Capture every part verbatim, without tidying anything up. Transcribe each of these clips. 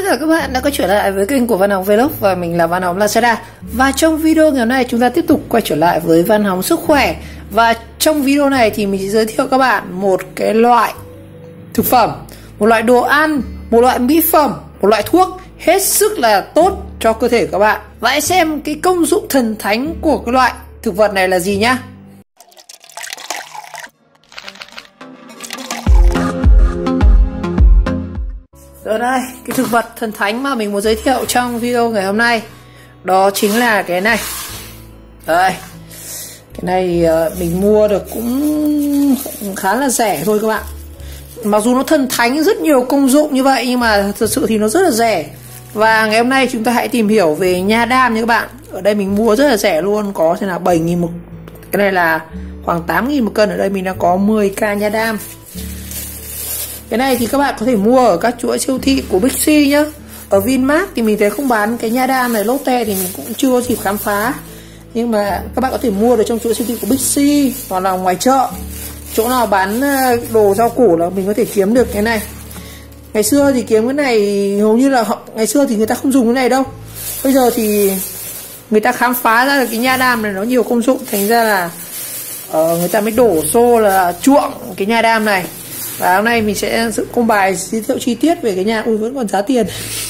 tất cả các bạn đã quay trở lại với kênh của Văn Hóng Vlog và mình là Văn Hóng Lazada. Và trong video ngày hôm nay chúng ta tiếp tục quay trở lại với Văn Hóng Sức Khỏe. Và trong video này thì mình sẽ giới thiệu các bạn một cái loại thực phẩm, một loại đồ ăn, một loại mỹ phẩm, một loại thuốc hết sức là tốt cho cơ thể của các bạn. Và hãy xem cái công dụng thần thánh của cái loại thực vật này là gì nhá. Rồi đây, cái thực vật thần thánh mà mình muốn giới thiệu trong video ngày hôm nay đó chính là cái này. Đây, cái này mình mua được cũng khá là rẻ thôi các bạn. Mặc dù nó thần thánh rất nhiều công dụng như vậy nhưng mà thật sự thì nó rất là rẻ. Và ngày hôm nay chúng ta hãy tìm hiểu về nha đam nha các bạn. Ở đây mình mua rất là rẻ luôn, có thế là bảy nghìn một. Cái này là khoảng tám nghìn một cân, ở đây mình đã có mười k nha đam. Cái này thì các bạn có thể mua ở các chuỗi siêu thị của Big C nhá. Ở Vinmart thì mình thấy không bán cái nha đam này, Lotte thì mình cũng chưa có dịp khám phá. Nhưng mà các bạn có thể mua được trong chuỗi siêu thị của Big C hoặc là ngoài chợ. Chỗ nào bán đồ rau củ là mình có thể kiếm được cái này. Ngày xưa thì kiếm cái này hầu như là họ, ngày xưa thì người ta không dùng cái này đâu. Bây giờ thì người ta khám phá ra được cái nha đam này nó nhiều công dụng, thành ra là uh, người ta mới đổ xô là chuộng cái nha đam này. Và hôm nay mình sẽ công bài giới thiệu chi tiết về cái nhà. Ui, vẫn còn giá tiền.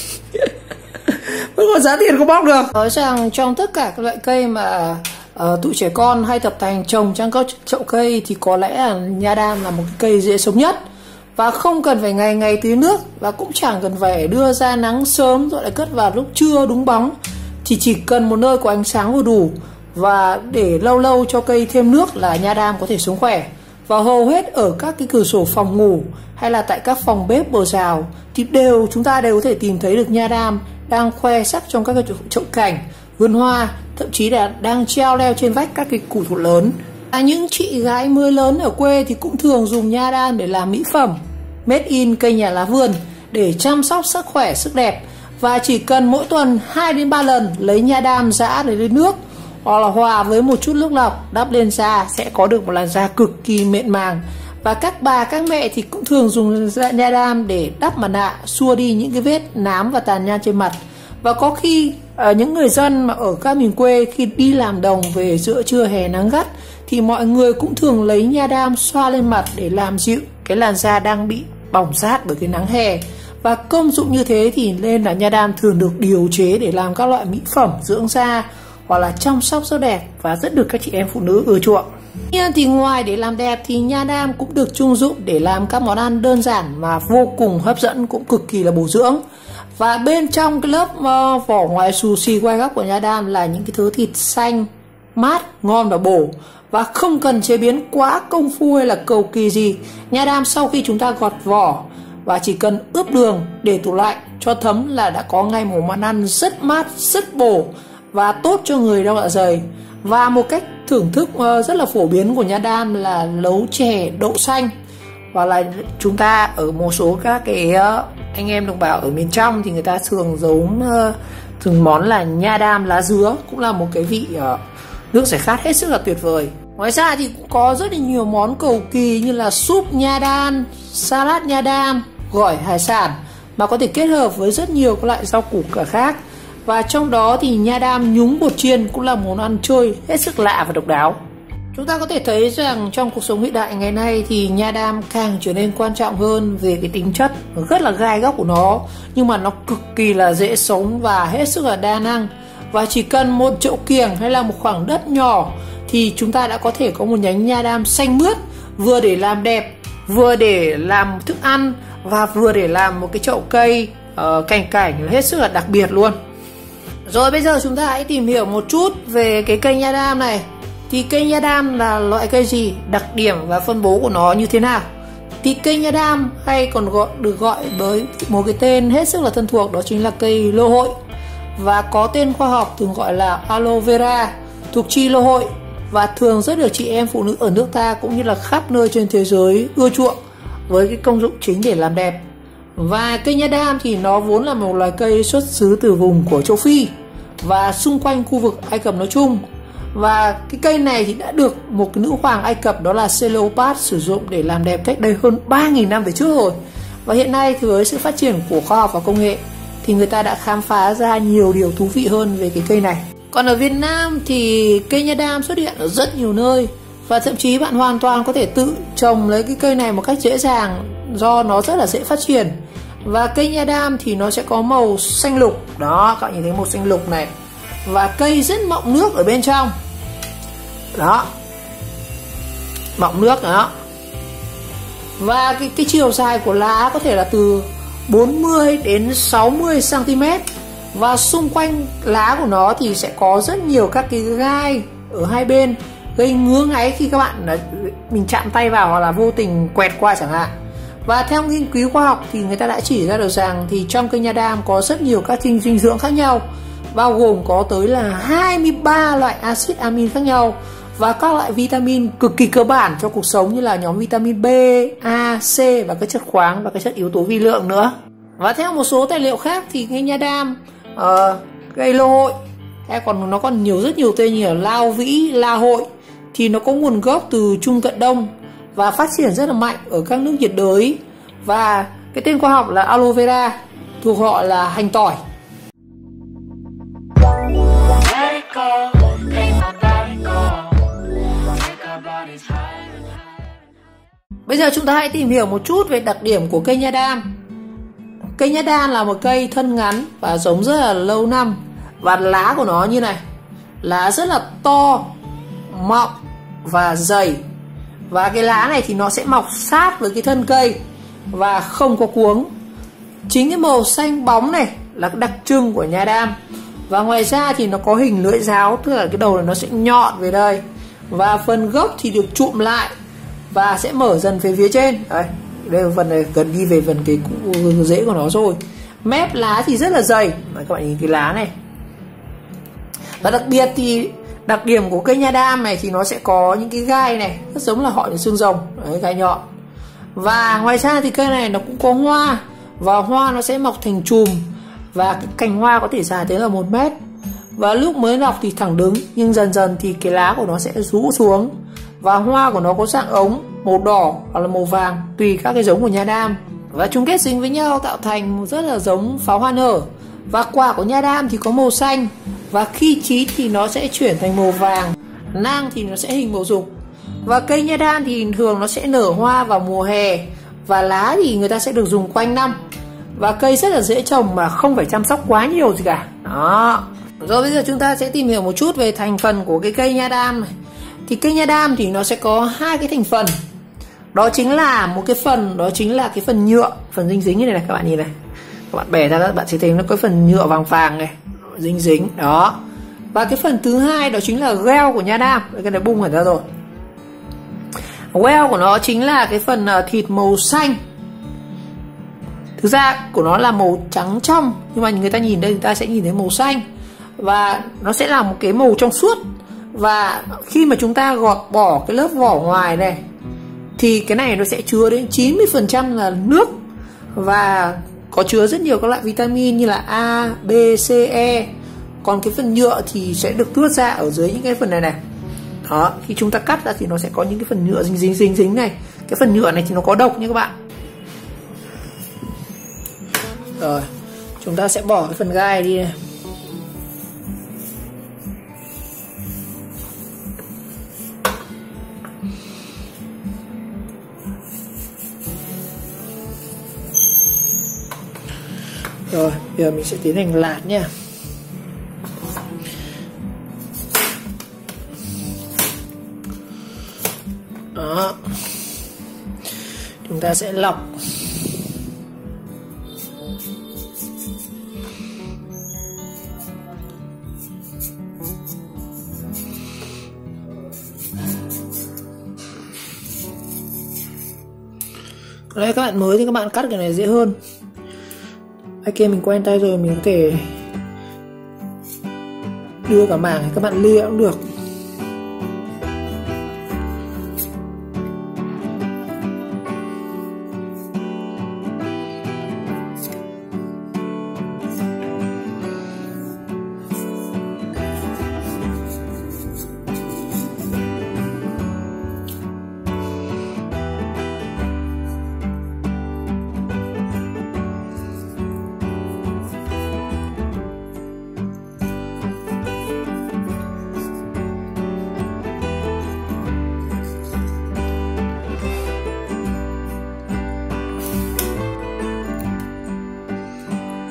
Vẫn còn giá tiền không bóc được. Nói rằng trong tất cả các loại cây mà uh, tụi trẻ con hay tập tành trồng trong các chậu cây thì có lẽ là nha đam là một cái cây dễ sống nhất. Và không cần phải ngày ngày tưới nước, và cũng chẳng cần phải đưa ra nắng sớm rồi lại cất vào lúc trưa đúng bóng. Chỉ chỉ cần một nơi có ánh sáng vừa đủ và để lâu lâu cho cây thêm nước là nha đam có thể sống khỏe. Và hầu hết ở các cái cửa sổ phòng ngủ hay là tại các phòng bếp bờ rào thì đều chúng ta đều có thể tìm thấy được nha đam đang khoe sắc trong các cái chậu cảnh, vườn hoa, thậm chí là đang treo leo trên vách các cái củ thụ lớn. À, những chị gái mới lớn ở quê thì cũng thường dùng nha đam để làm mỹ phẩm made in cây nhà lá vườn để chăm sóc sức khỏe, sức đẹp. Và chỉ cần mỗi tuần hai đến ba lần lấy nha đam giã để lấy nước hoặc là hòa với một chút nước lọc đắp lên da sẽ có được một làn da cực kỳ mịn màng. Và các bà các mẹ thì cũng thường dùng nha đam để đắp mặt nạ, xua đi những cái vết nám và tàn nhang trên mặt. Và có khi ở những người dân mà ở các miền quê khi đi làm đồng về giữa trưa hè nắng gắt thì mọi người cũng thường lấy nha đam xoa lên mặt để làm dịu cái làn da đang bị bỏng rát bởi cái nắng hè. Và công dụng như thế thì nên là nha đam thường được điều chế để làm các loại mỹ phẩm dưỡng da hoặc là chăm sóc rất đẹp và rất được các chị em phụ nữ ưa chuộng. Nhưng thì ngoài để làm đẹp thì nha đam cũng được trung dụng để làm các món ăn đơn giản mà vô cùng hấp dẫn, cũng cực kỳ là bổ dưỡng. Và bên trong cái lớp uh, vỏ ngoài xù xì quay góc của nha đam là những cái thứ thịt xanh, mát, ngon và bổ. Và không cần chế biến quá công phu hay là cầu kỳ gì. Nha đam sau khi chúng ta gọt vỏ và chỉ cần ướp đường để tủ lạnh cho thấm là đã có ngay một món ăn rất mát, rất bổ và tốt cho người đau dạ dày. Và một cách thưởng thức rất là phổ biến của nha đam là nấu chè đậu xanh. Hoặc là chúng ta ở một số các cái anh em đồng bào ở miền trong thì người ta thường giấu thường món là nha đam lá dứa, cũng là một cái vị nước giải khát hết sức là tuyệt vời. Ngoài ra thì cũng có rất là nhiều món cầu kỳ như là súp nha đam, salad nha đam, gỏi hải sản mà có thể kết hợp với rất nhiều các loại rau củ quả khác. Và trong đó thì nha đam nhúng bột chiên cũng là món ăn chơi hết sức lạ và độc đáo. Chúng ta có thể thấy rằng trong cuộc sống hiện đại ngày nay thì nha đam càng trở nên quan trọng hơn về cái tính chất rất là gai góc của nó. Nhưng mà nó cực kỳ là dễ sống và hết sức là đa năng. Và chỉ cần một chậu kiểng hay là một khoảng đất nhỏ thì chúng ta đã có thể có một nhánh nha đam xanh mướt, vừa để làm đẹp, vừa để làm thức ăn và vừa để làm một cái chậu cây uh, cảnh cảnh hết sức là đặc biệt luôn. Rồi bây giờ chúng ta hãy tìm hiểu một chút về cái cây nha đam này. Thì cây nha đam là loại cây gì, đặc điểm và phân bố của nó như thế nào? Thì cây nha đam hay còn gọi được gọi với một cái tên hết sức là thân thuộc, đó chính là cây lô hội. Và có tên khoa học thường gọi là aloe vera, thuộc chi lô hội. Và thường rất được chị em phụ nữ ở nước ta cũng như là khắp nơi trên thế giới ưa chuộng với cái công dụng chính để làm đẹp. Và cây nha đam thì nó vốn là một loài cây xuất xứ từ vùng của châu Phi và xung quanh khu vực Ai Cập nói chung. Và cái cây này thì đã được một cái nữ hoàng Ai Cập đó là Cleopatra sử dụng để làm đẹp cách đây hơn ba nghìn năm về trước rồi. Và hiện nay thì với sự phát triển của khoa học và công nghệ thì người ta đã khám phá ra nhiều điều thú vị hơn về cái cây này. Còn ở Việt Nam thì cây nha đam xuất hiện ở rất nhiều nơi, và thậm chí bạn hoàn toàn có thể tự trồng lấy cái cây này một cách dễ dàng do nó rất là dễ phát triển. Và cây nha đam thì nó sẽ có màu xanh lục. Đó, các bạn nhìn thấy màu xanh lục này. Và cây rất mọng nước ở bên trong. Đó, mọng nước đó. Và cái, cái chiều dài của lá có thể là từ bốn mươi đến sáu mươi xăng ti mét. Và xung quanh lá của nó thì sẽ có rất nhiều các cái gai ở hai bên, gây ngứa ngáy khi các bạn mình chạm tay vào hoặc là vô tình quẹt qua chẳng hạn. Và theo nghiên cứu khoa học thì người ta đã chỉ ra được rằng thì trong cây nha đam có rất nhiều các dinh dinh dưỡng khác nhau, bao gồm có tới là hai mươi ba loại axit amin khác nhau và các loại vitamin cực kỳ cơ bản cho cuộc sống như là nhóm vitamin B, A, C và các chất khoáng và các chất yếu tố vi lượng nữa. Và theo một số tài liệu khác thì cây nha đam uh, cây lô hội hay còn nó còn nhiều rất nhiều tên như là lao vĩ, la hội thì nó có nguồn gốc từ Trung Cận Đông và phát triển rất là mạnh ở các nước nhiệt đới, và cái tên khoa học là aloe vera, thuộc họ là hành tỏi. Bây giờ chúng ta hãy tìm hiểu một chút về đặc điểm của cây nha đam. Cây nha đam là một cây thân ngắn và sống rất là lâu năm, và lá của nó như này, lá rất là to, mọng và dày. Và cái lá này thì nó sẽ mọc sát với cái thân cây và không có cuống. Chính cái màu xanh bóng này là cái đặc trưng của nha đam. Và ngoài ra thì nó có hình lưỡi giáo, tức là cái đầu này nó sẽ nhọn về đây, và phần gốc thì được chụm lại và sẽ mở dần về phía trên. Đây, đây là phần này gần đi về phần cái rễ của nó rồi. Mép lá thì rất là dày. Đấy, các bạn nhìn cái lá này. Và đặc biệt thì đặc điểm của cây nha đam này thì nó sẽ có những cái gai này, rất giống là họ những xương rồng, đấy, gai nhọn. Và ngoài ra thì cây này nó cũng có hoa, và hoa nó sẽ mọc thành chùm, và cái cành hoa có thể dài tới là một mét. Và lúc mới mọc thì thẳng đứng, nhưng dần dần thì cái lá của nó sẽ rũ xuống, và hoa của nó có dạng ống, màu đỏ hoặc là màu vàng tùy các cái giống của nha đam. Và chúng kết dính với nhau tạo thành rất là giống pháo hoa nở. Và quả của nha đam thì có màu xanh, và khi chín thì nó sẽ chuyển thành màu vàng, nang thì nó sẽ hình bầu dục. Và cây nha đam thì thường nó sẽ nở hoa vào mùa hè, và lá thì người ta sẽ được dùng quanh năm. Và cây rất là dễ trồng mà không phải chăm sóc quá nhiều gì cả. Đó. Rồi bây giờ chúng ta sẽ tìm hiểu một chút về thành phần của cái cây nha đam này. Thì cây nha đam thì nó sẽ có hai cái thành phần. Đó chính là một cái phần, đó chính là cái phần nhựa, phần dính dính như này này, các bạn nhìn này. Các bạn bẻ ra các bạn sẽ thấy nó có phần nhựa vàng vàng này, dính dính đó. Và cái phần thứ hai đó chính là gel của nha đam. Cái này bung hẳn ra rồi. Gel của nó chính là cái phần thịt màu xanh. Thực ra của nó là màu trắng trong, nhưng mà người ta nhìn đây người ta sẽ nhìn thấy màu xanh. Và nó sẽ là một cái màu trong suốt. Và khi mà chúng ta gọt bỏ cái lớp vỏ ngoài này thì cái này nó sẽ chứa đến chín mươi phần trăm là nước, và có chứa rất nhiều các loại vitamin như là A, B, C, E. Còn cái phần nhựa thì sẽ được tuốt ra ở dưới những cái phần này này. Đó, khi chúng ta cắt ra thì nó sẽ có những cái phần nhựa dính dính dính dính này. Cái phần nhựa này thì nó có độc nha các bạn. Rồi, chúng ta sẽ bỏ cái phần gai đi này. Rồi, bây giờ mình sẽ tiến hành lạt nha. Đó. Chúng ta sẽ lọc. Có lẽ các bạn mới thì các bạn cắt cái này dễ hơn. Cái kia mình quen tay rồi, mình có thể đưa cả mảng các bạn lia cũng được.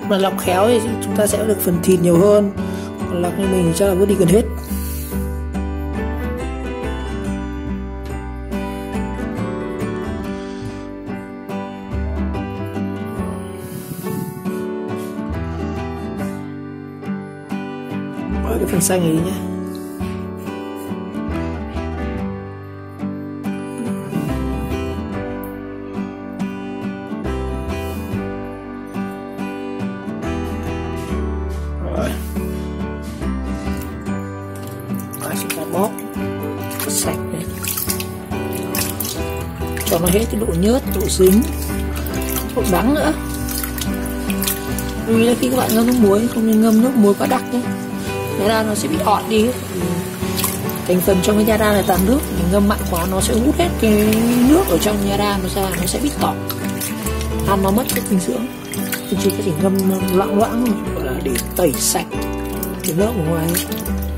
mà lọc khéo thì chúng ta sẽ được phần thịt nhiều hơn, còn lọc như mình thì chắc là vứt đi gần hết. Bỏ cái phần xanh này đi nhé. Rồi. Rồi chúng ta bóp sạch này, cho nó hết cái độ nhớt, độ dính, độ đắng nữa. Vì là khi các bạn ngâm nước muối, không nên ngâm nước muối quá đặc nhé, nha đam nó sẽ bị ọt đi. Thành phần trong cái nha đam này toàn nước, mình ngâm mặn quá nó sẽ hút hết cái nước ở trong nha đam nó ra, nó sẽ bị tỏ, ăn nó mất cái dinh dưỡng. Mình chỉ có thể ngâm loãng loãng gọi là để tẩy sạch cái nước ở ngoài.